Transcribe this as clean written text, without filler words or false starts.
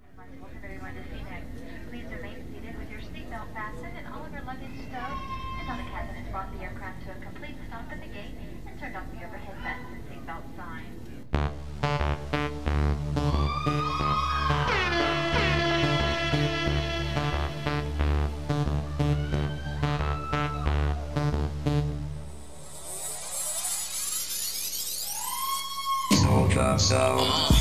Welcome everyone to Phoenix. Please remain seated with your seatbelt fastened and all of your luggage stowed until the captain has brought the aircraft to a complete stop at the gate and turned off the overhead vents and seatbelt signs. Smoke up, so